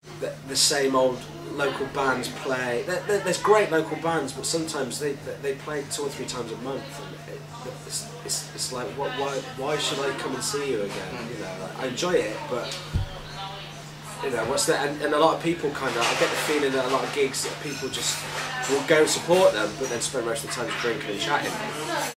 the same old local bands play. There's great local bands, but sometimes they play 2 or 3 times a month, and it's like, why should I come and see you again? You know, like, I enjoy it, but you know, what's that? And a lot of people kind of, I get the feeling that a lot of gigs that people just will go and support them, but then spend most of the time drinking and chatting.